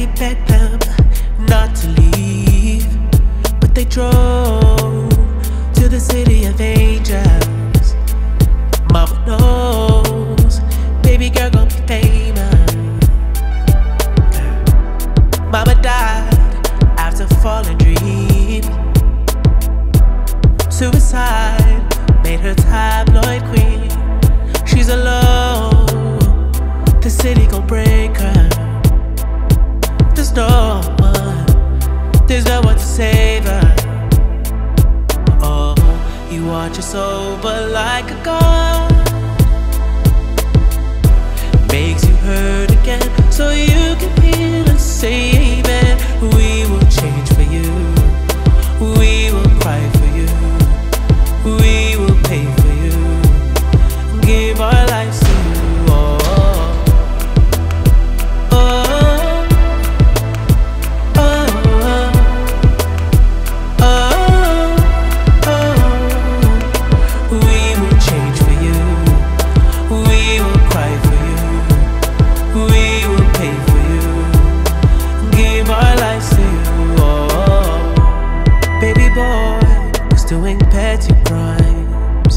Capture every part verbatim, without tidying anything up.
Daddy begged them not to leave, but they drove to the city of angels. Mama knows, baby girl gon' be famous. Mama died after falling dream. Suicide made her tabloid queen. She's alone, the city gon' break her. There's no one, there's no one to save her. Oh, you watch us over like a god. Makes you hurt again, so you can heal and save it. We will change for you, we will cry for you, we will pay for you, give our lives to you. Oh, oh, oh, oh, oh, oh. We will change for you, we will cry for you, we will pay for you, give our lives to you. Oh, baby boy was doing petty crimes.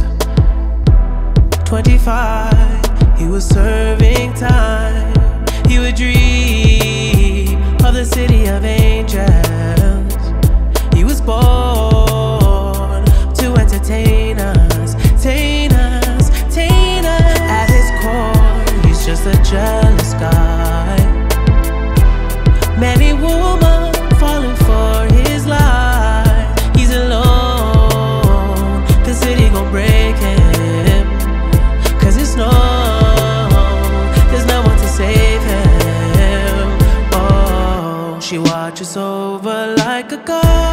twenty-five, he was serving time. He would dream of the city of angels. He was born to entertain us, entertain us, entertain us. At his core, he's just a jealous guy. Many women falling for his lies. He's alone, the city gon' break him. Cause there's no, there's no one to save him. Oh, she watches over like a god.